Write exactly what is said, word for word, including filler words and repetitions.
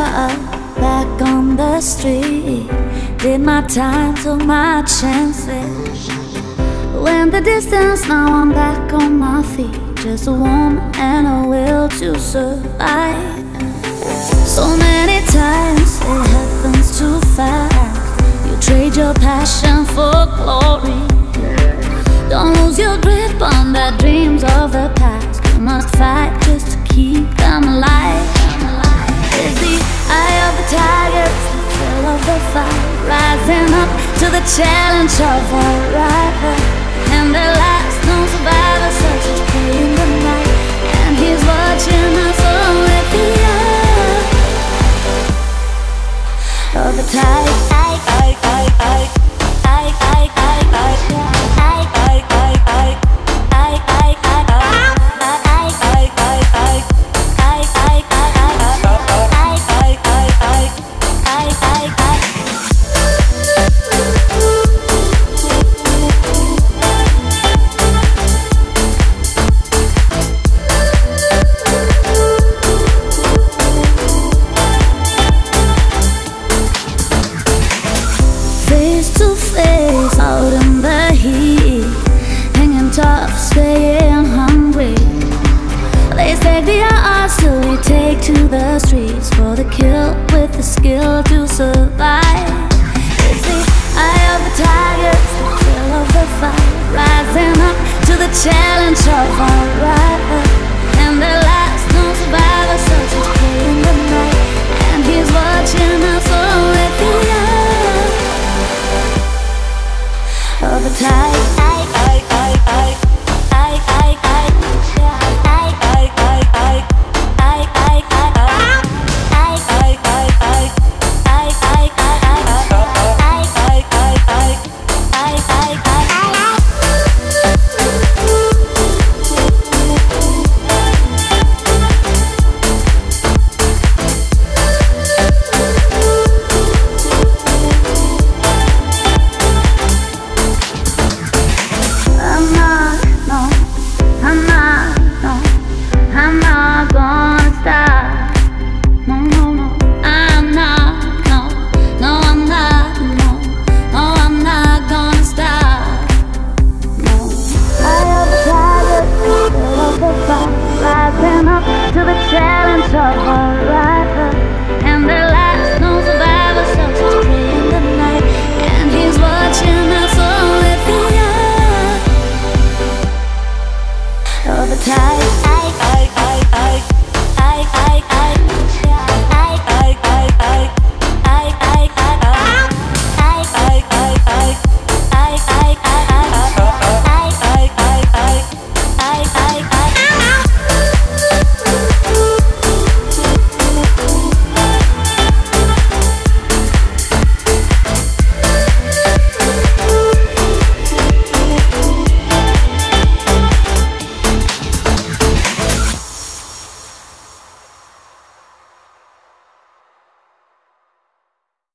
up, back on the street. Did my time, took my chances. Went the distance, now I'm back on my feet. Just a woman and a will to survive. So many times it happens too fast. You trade your passion for glory. Don't lose your grip on the dreams of the past. You must fight just to keep them alive. It's the eye of the tiger, it's the thrill of the fight, rising up to the challenge of a rival. And the last known survivor such as prey in the night, and he's watching us all with the eye of the tiger. Out in the heat, hanging tough, staying hungry. They say the odds, still we take to the streets for the kill with the skill to survive. It's the eye of the tiger, it's the thrill of the fight, rising up to the challenge of our rival. And the last known survivor such as prey in the night, and he's watching us all with the eye of the tide. To the challenge of our rival, and the last known survivor such as prey in the night, and he's watching us all with the eye of the tide.